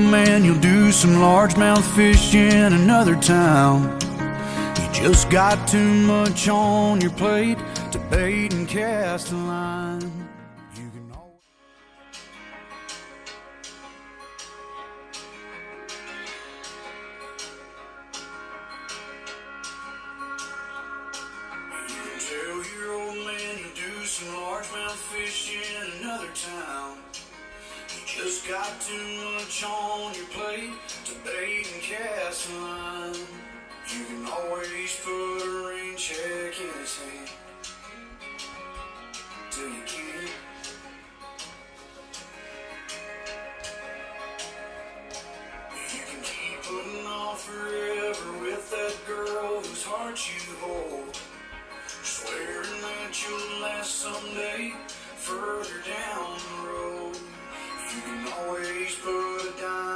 man, you'll do some largemouth fish in another town. You just got too much on your plate to bait and cast a line. You can always... You can tell your old man you'll do some largemouth fish in another town. You just got too much on your plate to bait and cast a line. You can always put a rain check in his hand till you can't. You can keep putting off forever with that girl whose heart you hold, swearing that you'll last someday further down the road. You can always put a dime